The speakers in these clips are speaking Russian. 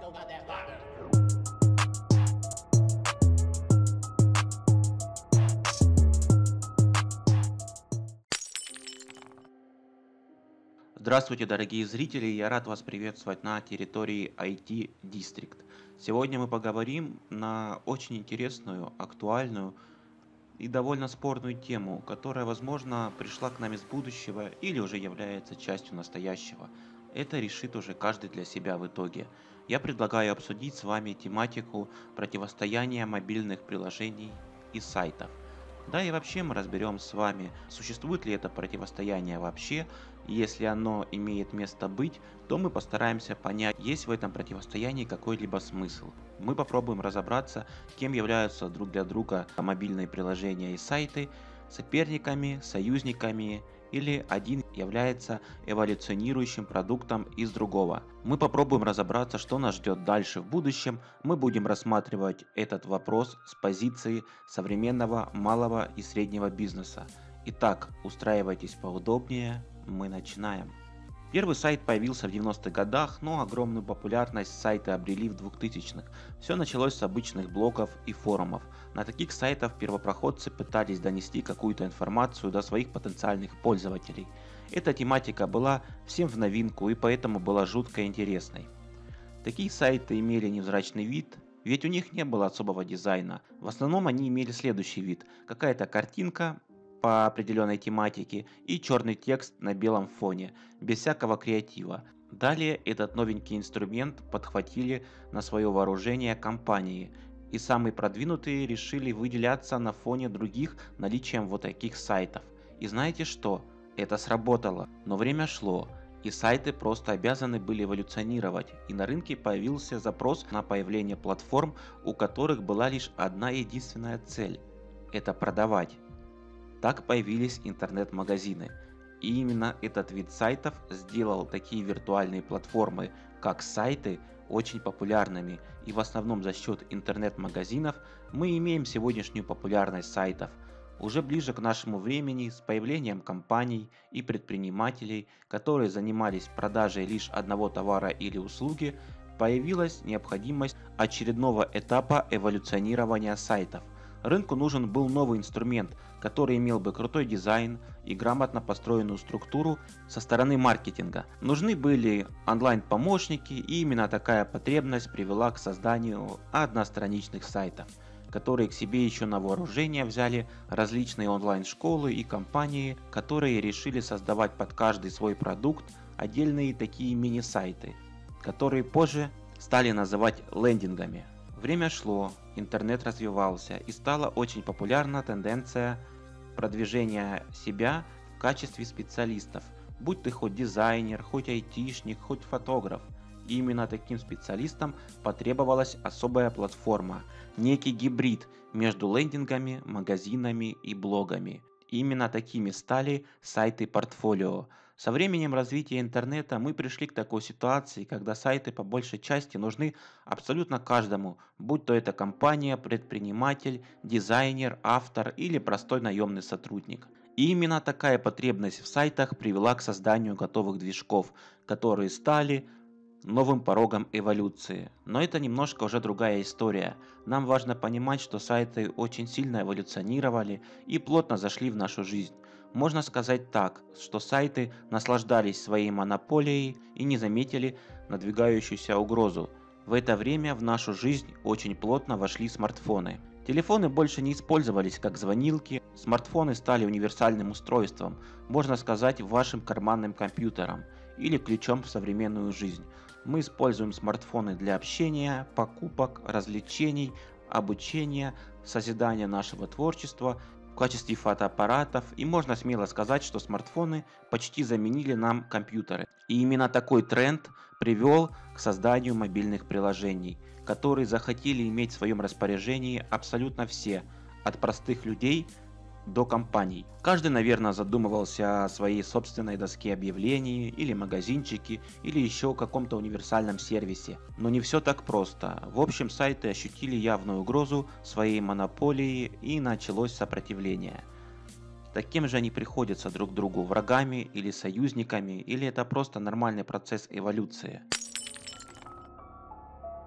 Здравствуйте, дорогие зрители! Я рад вас приветствовать на территории IT District. Сегодня мы поговорим на очень интересную, актуальную и довольно спорную тему, которая, возможно, пришла к нам из будущего или уже является частью настоящего. Это решит уже каждый для себя в итоге. Я предлагаю обсудить с вами тематику противостояния мобильных приложений и сайтов. Да и вообще мы разберем с вами, существует ли это противостояние вообще, и если оно имеет место быть, то мы постараемся понять, есть в этом противостоянии какой-либо смысл. Мы попробуем разобраться, кем являются друг для друга мобильные приложения и сайты, соперниками, союзниками, или один является эволюционирующим продуктом из другого. Мы попробуем разобраться, что нас ждет дальше в будущем. Мы будем рассматривать этот вопрос с позиции современного малого и среднего бизнеса. Итак, устраивайтесь поудобнее, мы начинаем. Первый сайт появился в 90-х годах, но огромную популярность сайты обрели в 2000-х. Все началось с обычных блогов и форумов. На таких сайтах первопроходцы пытались донести какую-то информацию до своих потенциальных пользователей. Эта тематика была всем в новинку и поэтому была жутко интересной. Такие сайты имели невзрачный вид, ведь у них не было особого дизайна. В основном они имели следующий вид: какая-то картинка по определенной тематике и черный текст на белом фоне, без всякого креатива. Далее этот новенький инструмент подхватили на свое вооружение компании, и самые продвинутые решили выделяться на фоне других наличием вот таких сайтов. И знаете что? Это сработало, но время шло, и сайты просто обязаны были эволюционировать, и на рынке появился запрос на появление платформ, у которых была лишь одна единственная цель – это продавать. Так появились интернет-магазины. И именно этот вид сайтов сделал такие виртуальные платформы, как сайты, очень популярными. И в основном за счет интернет-магазинов мы имеем сегодняшнюю популярность сайтов. Уже ближе к нашему времени, с появлением компаний и предпринимателей, которые занимались продажей лишь одного товара или услуги, появилась необходимость очередного этапа эволюционирования сайтов. Рынку нужен был новый инструмент, который имел бы крутой дизайн и грамотно построенную структуру со стороны маркетинга. Нужны были онлайн-помощники, и именно такая потребность привела к созданию одностраничных сайтов, которые к себе еще на вооружение взяли различные онлайн-школы и компании, которые решили создавать под каждый свой продукт отдельные такие мини-сайты, которые позже стали называть лендингами. Время шло, интернет развивался, и стала очень популярна тенденция продвижения себя в качестве специалистов, будь ты хоть дизайнер, хоть айтишник, хоть фотограф. И именно таким специалистам потребовалась особая платформа, некий гибрид между лендингами, магазинами и блогами. Именно такими стали сайты портфолио. Со временем развития интернета мы пришли к такой ситуации, когда сайты по большей части нужны абсолютно каждому, будь то это компания, предприниматель, дизайнер, автор или простой наемный сотрудник. И именно такая потребность в сайтах привела к созданию готовых движков, которые стали новым порогом эволюции. Но это немножко уже другая история. Нам важно понимать, что сайты очень сильно эволюционировали и плотно зашли в нашу жизнь. Можно сказать так, что сайты наслаждались своей монополией и не заметили надвигающуюся угрозу. В это время в нашу жизнь очень плотно вошли смартфоны. Телефоны больше не использовались как звонилки, смартфоны стали универсальным устройством, можно сказать, вашим карманным компьютером или ключом в современную жизнь. Мы используем смартфоны для общения, покупок, развлечений, обучения, созидания нашего творчества, в качестве фотоаппаратов, и можно смело сказать, что смартфоны почти заменили нам компьютеры. И именно такой тренд привел к созданию мобильных приложений, которые захотели иметь в своем распоряжении абсолютно все, от простых людей до компаний. Каждый, наверное, задумывался о своей собственной доске объявлений или магазинчике или еще каком-то универсальном сервисе. Но не все так просто. В общем, сайты ощутили явную угрозу своей монополии и началось сопротивление. Так кем же они приходятся друг другу, врагами или союзниками, или это просто нормальный процесс эволюции?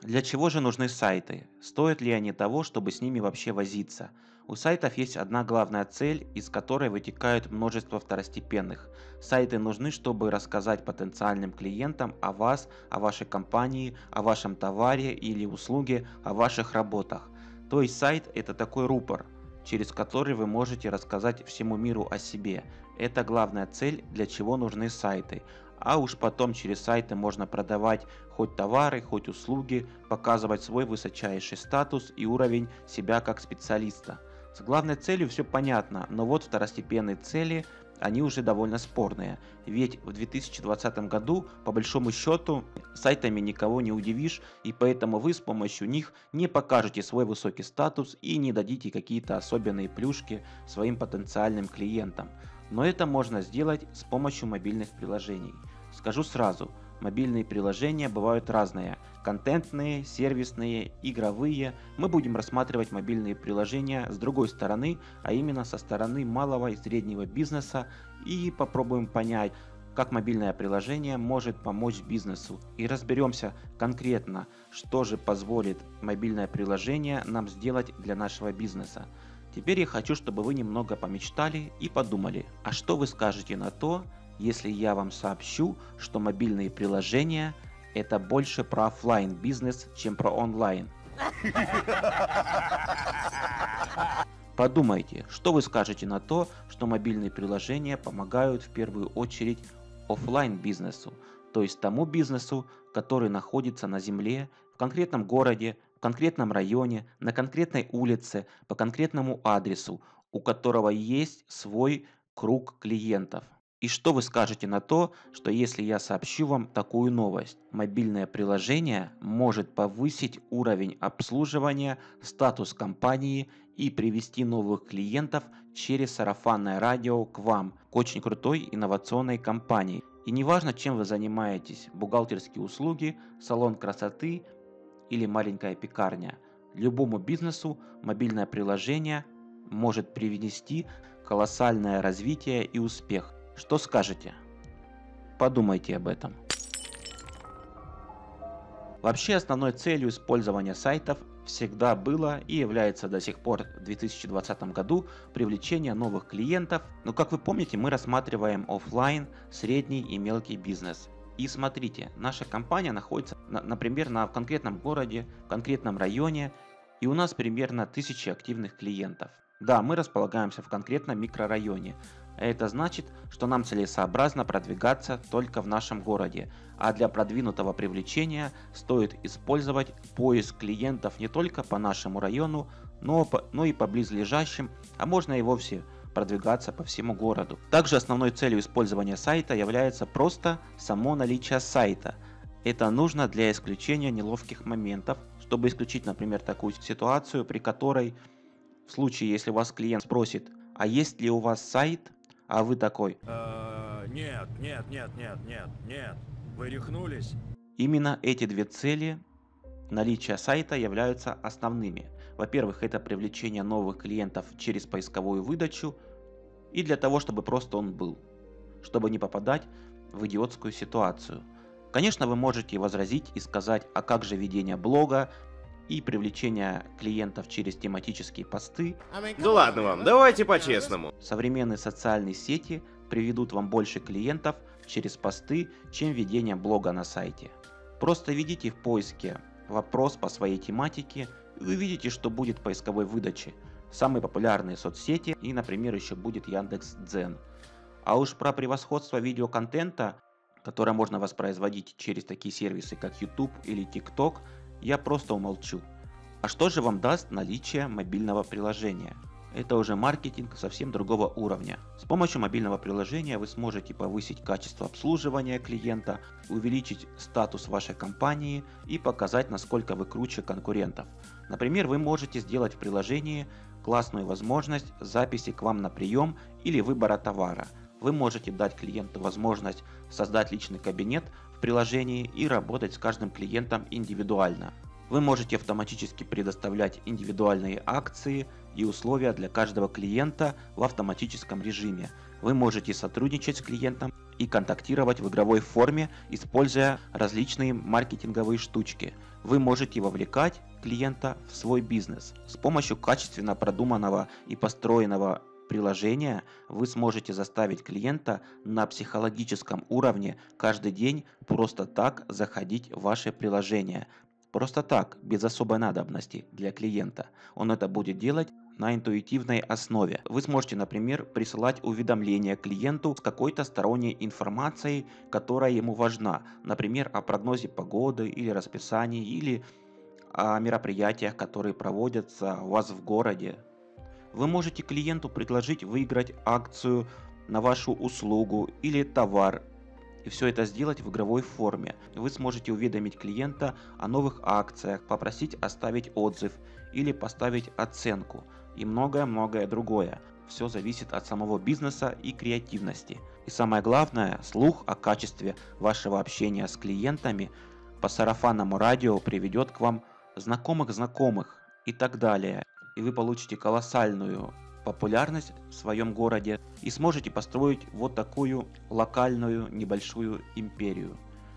Для чего же нужны сайты? Стоят ли они того, чтобы с ними вообще возиться? У сайтов есть одна главная цель, из которой вытекает множество второстепенных. Сайты нужны, чтобы рассказать потенциальным клиентам о вас, о вашей компании, о вашем товаре или услуге, о ваших работах. То есть сайт — это такой рупор, через который вы можете рассказать всему миру о себе. Это главная цель, для чего нужны сайты. А уж потом через сайты можно продавать хоть товары, хоть услуги, показывать свой высочайший статус и уровень себя как специалиста. С главной целью все понятно, но вот второстепенные цели, они уже довольно спорные. Ведь в 2020 году, по большому счету, сайтами никого не удивишь, и поэтому вы с помощью них не покажете свой высокий статус и не дадите какие-то особенные плюшки своим потенциальным клиентам. Но это можно сделать с помощью мобильных приложений. Скажу сразу, мобильные приложения бывают разные. Контентные, сервисные, игровые. Мы будем рассматривать мобильные приложения с другой стороны, а именно со стороны малого и среднего бизнеса, и попробуем понять, как мобильное приложение может помочь бизнесу. И разберемся конкретно, что же позволит мобильное приложение нам сделать для нашего бизнеса. Теперь я хочу, чтобы вы немного помечтали и подумали, а что вы скажете на то, если я вам сообщу, что мобильные приложения — это больше про офлайн бизнес, чем про онлайн? Подумайте, что вы скажете на то, что мобильные приложения помогают в первую очередь офлайн бизнесу, то есть тому бизнесу, который находится на земле, в конкретном городе, в конкретном районе, на конкретной улице, по конкретному адресу, у которого есть свой круг клиентов. И что вы скажете на то, что если я сообщу вам такую новость? Мобильное приложение может повысить уровень обслуживания, статус компании и привести новых клиентов через сарафанное радио к вам, к очень крутой инновационной компании. И неважно, чем вы занимаетесь, бухгалтерские услуги, салон красоты или маленькая пекарня, любому бизнесу мобильное приложение может привнести колоссальное развитие и успех. Что скажете? Подумайте об этом. Вообще основной целью использования сайтов всегда было и является до сих пор в 2020 году привлечение новых клиентов. Но как вы помните, мы рассматриваем офлайн, средний и мелкий бизнес. И смотрите, наша компания находится, например, в конкретном городе, в конкретном районе, и у нас примерно 1000 активных клиентов. Да, мы располагаемся в конкретном микрорайоне. Это значит, что нам целесообразно продвигаться только в нашем городе, а для продвинутого привлечения стоит использовать поиск клиентов не только по нашему району, но и по близлежащим, а можно и вовсе продвигаться по всему городу. Также основной целью использования сайта является просто само наличие сайта. Это нужно для исключения неловких моментов, чтобы исключить, например, такую ситуацию, при которой в случае, если вас клиент спросит, а есть ли у вас сайт, а вы такой: нет, вы рехнулись? Именно эти две цели наличия сайта являются основными. Во-первых, это привлечение новых клиентов через поисковую выдачу и для того, чтобы просто он был, чтобы не попадать в идиотскую ситуацию. Конечно, вы можете возразить и сказать, а как же ведение блога и привлечение клиентов через тематические посты. Да ладно вам, давайте по-честному. Современные социальные сети приведут вам больше клиентов через посты, чем ведение блога на сайте. Просто введите в поиске вопрос по своей тематике, и вы увидите, что будет в поисковой выдаче. Самые популярные соцсети и, например, еще будет Яндекс.Дзен. А уж про превосходство видеоконтента, которое можно воспроизводить через такие сервисы, как YouTube или TikTok, я просто умолчу. А что же вам даст наличие мобильного приложения? Это уже маркетинг совсем другого уровня. С помощью мобильного приложения вы сможете повысить качество обслуживания клиента, увеличить статус вашей компании и показать, насколько вы круче конкурентов. Например, вы можете сделать в приложении классную возможность записи к вам на прием или выбора товара. Вы можете дать клиенту возможность создать личный кабинет в приложении и работать с каждым клиентом индивидуально. Вы можете автоматически предоставлять индивидуальные акции и условия для каждого клиента в автоматическом режиме. Вы можете сотрудничать с клиентом и контактировать в игровой форме, используя различные маркетинговые штучки. Вы можете вовлекать клиента в свой бизнес. С помощью качественно продуманного и построенного приложения вы сможете заставить клиента на психологическом уровне каждый день просто так заходить в ваше приложение. Просто так, без особой надобности для клиента. Он это будет делать на интуитивной основе. Вы сможете, например, присылать уведомления клиенту с какой-то сторонней информацией, которая ему важна. Например, о прогнозе погоды или расписании, или о мероприятиях, которые проводятся у вас в городе. Вы можете клиенту предложить выиграть акцию на вашу услугу или товар, и все это сделать в игровой форме. Вы сможете уведомить клиента о новых акциях, попросить оставить отзыв или поставить оценку и многое-многое другое. Все зависит от самого бизнеса и креативности. И самое главное, слух о качестве вашего общения с клиентами по сарафанному радио приведет к вам знакомых и так далее. И вы получите колоссальную популярность в своем городе и сможете построить вот такую локальную небольшую империю.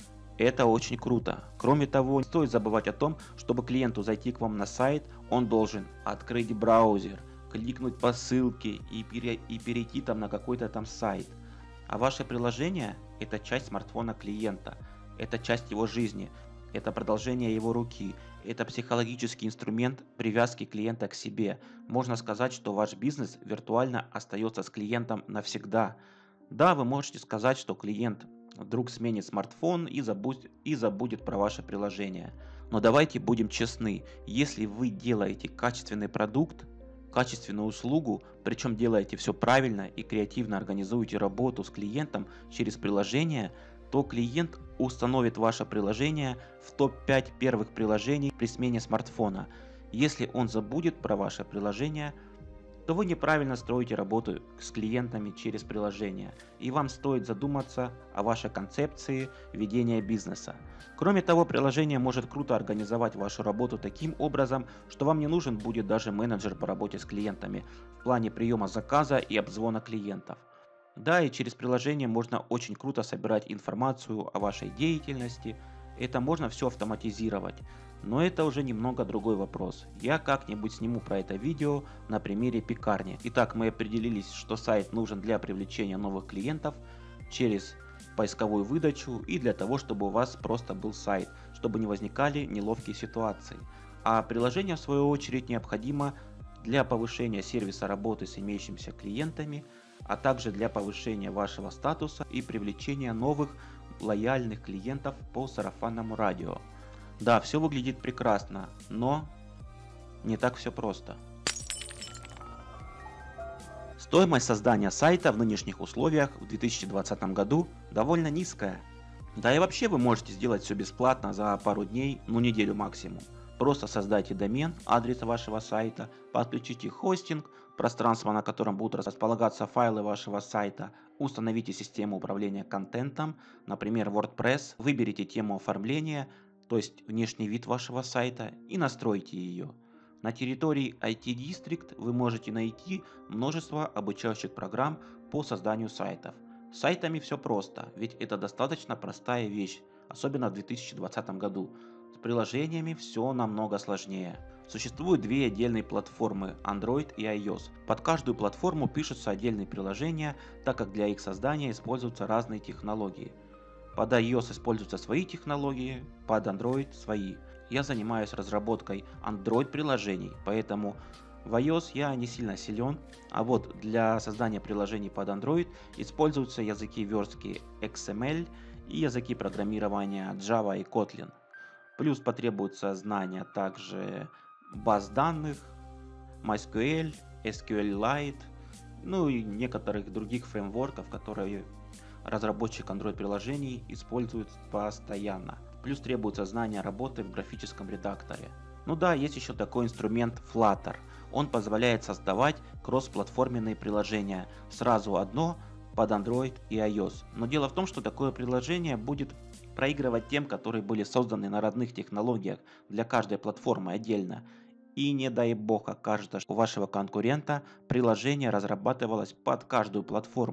Это очень круто. Кроме того, не стоит забывать о том, чтобы клиенту зайти к вам на сайт, он должен открыть браузер, кликнуть по ссылке и перейти там на какой-то там сайт. А ваше приложение – это часть смартфона клиента, это часть его жизни, это продолжение его руки, это психологический инструмент привязки клиента к себе. Можно сказать, что ваш бизнес виртуально остается с клиентом навсегда. Да, вы можете сказать, что клиент вдруг сменит смартфон и забудет про ваше приложение. Но давайте будем честны, если вы делаете качественный продукт, качественную услугу, причем делаете все правильно и креативно организуете работу с клиентом через приложение, то клиент установит ваше приложение в топ-5 первых приложений при смене смартфона. Если он забудет про ваше приложение, то вы неправильно строите работу с клиентами через приложение, и вам стоит задуматься о вашей концепции ведения бизнеса. Кроме того, приложение может круто организовать вашу работу таким образом, что вам не нужен будет даже менеджер по работе с клиентами в плане приема заказа и обзвона клиентов. Да, и через приложение можно очень круто собирать информацию о вашей деятельности, это можно все автоматизировать, но это уже немного другой вопрос. Я как-нибудь сниму про это видео на примере пекарни. Итак, мы определились, что сайт нужен для привлечения новых клиентов через поисковую выдачу и для того, чтобы у вас просто был сайт, чтобы не возникали неловкие ситуации. А приложение в свою очередь необходимо для повышения сервиса работы с имеющимися клиентами, а также для повышения вашего статуса и привлечения новых лояльных клиентов по сарафанному радио. Да, все выглядит прекрасно, но не так все просто. Стоимость создания сайта в нынешних условиях в 2020 году довольно низкая. Да и вообще вы можете сделать все бесплатно за пару дней, неделю максимум. Просто создайте домен, адрес вашего сайта, подключите хостинг, пространство, на котором будут располагаться файлы вашего сайта, установите систему управления контентом, например WordPress, выберите тему оформления, то есть внешний вид вашего сайта, и настройте ее. На территории IT District вы можете найти множество обучающих программ по созданию сайтов. С сайтами все просто, ведь это достаточно простая вещь, особенно в 2020 году. С приложениями все намного сложнее. Существуют две отдельные платформы Android и iOS. Под каждую платформу пишутся отдельные приложения, так как для их создания используются разные технологии. Под iOS используются свои технологии, под Android свои. Я занимаюсь разработкой Android приложений, поэтому в iOS я не сильно силен, а вот для создания приложений под Android используются языки верстки XML и языки программирования Java и Kotlin. Плюс потребуются знания также баз данных, MySQL, SQLite, и некоторых других фреймворков, которые разработчик Android приложений использует постоянно. Плюс требуется знание работы в графическом редакторе. Есть еще такой инструмент Flutter. Он позволяет создавать кроссплатформенные приложения, сразу одно под Android и iOS. Но дело в том, что такое приложение будет проигрывать тем, которые были созданы на родных технологиях для каждой платформы отдельно. И не дай бог окажется, что у вашего конкурента приложение разрабатывалось под каждую платформу.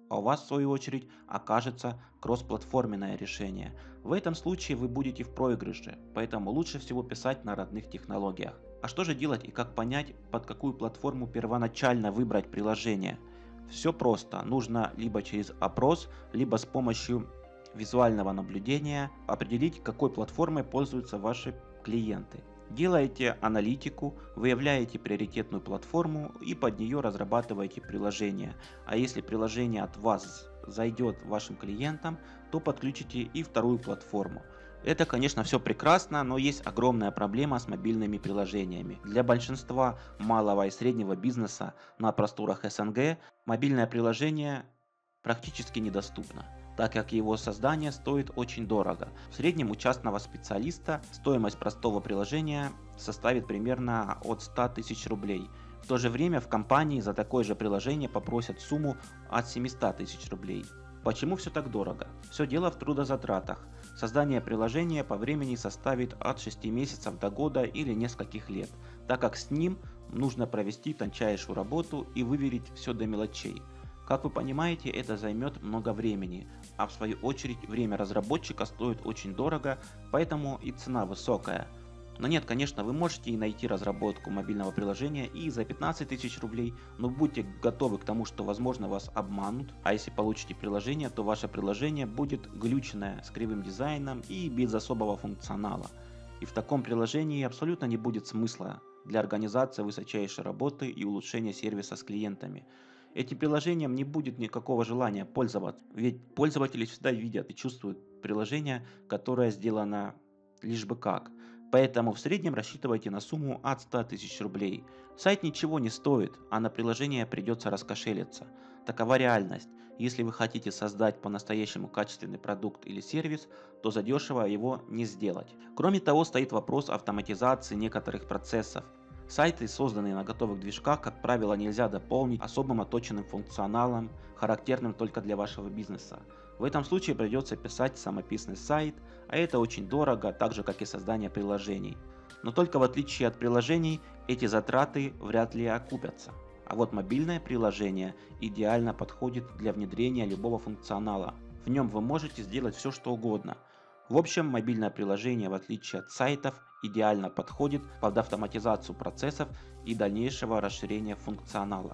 а у вас в свою очередь окажется кроссплатформенное решение. В этом случае вы будете в проигрыше, поэтому лучше всего писать на родных технологиях. А что же делать и как понять, под какую платформу первоначально выбрать приложение? Все просто, нужно либо через опрос, либо с помощью визуального наблюдения определить, какой платформой пользуются ваши клиенты. Делаете аналитику, выявляете приоритетную платформу и под нее разрабатываете приложение. А если приложение от вас зайдет вашим клиентам, то подключите и вторую платформу. Это, конечно, все прекрасно, но есть огромная проблема с мобильными приложениями. Для большинства малого и среднего бизнеса на просторах СНГ мобильное приложение практически недоступно, так как его создание стоит очень дорого. В среднем у частного специалиста стоимость простого приложения составит примерно от 100 тысяч рублей. В то же время в компании за такое же приложение попросят сумму от 700 тысяч рублей. Почему все так дорого? Все дело в трудозатратах. Создание приложения по времени составит от 6 месяцев до года или нескольких лет, так как с ним нужно провести тончайшую работу и выверить все до мелочей. Как вы понимаете, это займет много времени, а в свою очередь время разработчика стоит очень дорого, поэтому и цена высокая. Но нет, конечно, вы можете и найти разработку мобильного приложения и за 15 тысяч рублей, но будьте готовы к тому, что возможно вас обманут, а если получите приложение, то ваше приложение будет глюченное, с кривым дизайном и без особого функционала. И в таком приложении абсолютно не будет смысла для организации высочайшей работы и улучшения сервиса с клиентами. Этим приложением не будет никакого желания пользоваться, ведь пользователи всегда видят и чувствуют приложение, которое сделано лишь бы как. Поэтому в среднем рассчитывайте на сумму от 100 тысяч рублей. Сайт ничего не стоит, а на приложение придется раскошелиться. Такова реальность. Если вы хотите создать по-настоящему качественный продукт или сервис, то задешево его не сделать. Кроме того, стоит вопрос автоматизации некоторых процессов. Сайты, созданные на готовых движках, как правило, нельзя дополнить особым отточенным функционалом, характерным только для вашего бизнеса. В этом случае придется писать самописный сайт, а это очень дорого, так же как и создание приложений. Но только в отличие от приложений, эти затраты вряд ли окупятся. А вот мобильное приложение идеально подходит для внедрения любого функционала. В нем вы можете сделать все, что угодно. В общем, мобильное приложение, в отличие от сайтов, идеально подходит под автоматизацию процессов и дальнейшего расширения функционала.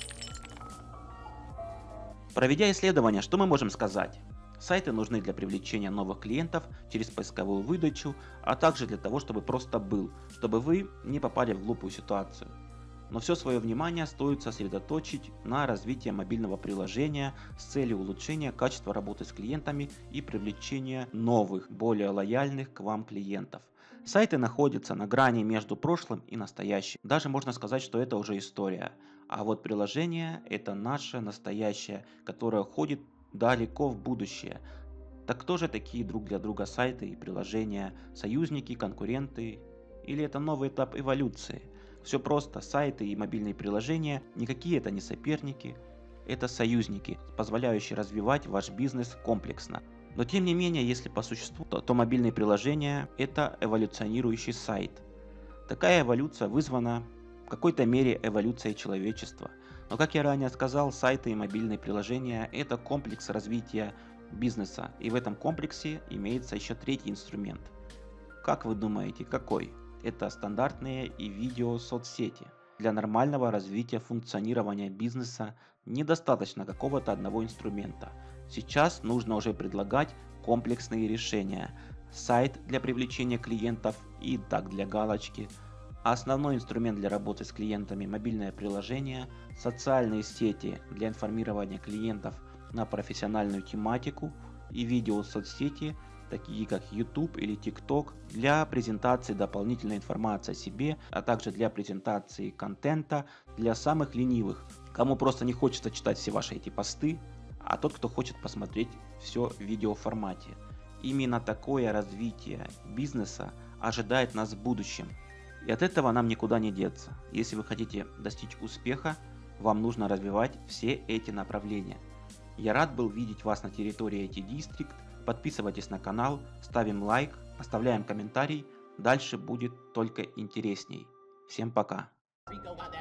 Проведя исследование, что мы можем сказать? Сайты нужны для привлечения новых клиентов через поисковую выдачу, а также для того, чтобы просто был, чтобы вы не попали в глупую ситуацию. Но все свое внимание стоит сосредоточить на развитии мобильного приложения с целью улучшения качества работы с клиентами и привлечения новых, более лояльных к вам клиентов. Сайты находятся на грани между прошлым и настоящим. Даже можно сказать, что это уже история. А вот приложение – это наше настоящее, которое уходит далеко в будущее. Так кто же такие друг для друга сайты и приложения? Союзники, конкуренты? Или это новый этап эволюции? Все просто, сайты и мобильные приложения никакие это не соперники, это союзники, позволяющие развивать ваш бизнес комплексно. Но тем не менее, если по существу, то мобильные приложения это эволюционирующий сайт. Такая эволюция вызвана в какой-то мере эволюцией человечества. Но как я ранее сказал, сайты и мобильные приложения это комплекс развития бизнеса, и в этом комплексе имеется еще третий инструмент. Как вы думаете, какой? Это стандартные и видео соцсети. Для нормального развития функционирования бизнеса недостаточно какого-то одного инструмента. Сейчас нужно уже предлагать комплексные решения. Сайт для привлечения клиентов и так для галочки. Основной инструмент для работы с клиентами – мобильное приложение, социальные сети для информирования клиентов на профессиональную тематику и видео соцсети, такие как YouTube или TikTok, для презентации дополнительной информации о себе, а также для презентации контента для самых ленивых, кому просто не хочется читать все ваши эти посты, а тот, кто хочет посмотреть все в видеоформате. Именно такое развитие бизнеса ожидает нас в будущем. И от этого нам никуда не деться. Если вы хотите достичь успеха, вам нужно развивать все эти направления. Я рад был видеть вас на территории IT District. Подписывайтесь на канал, ставим лайк, оставляем комментарий. Дальше будет только интересней. Всем пока.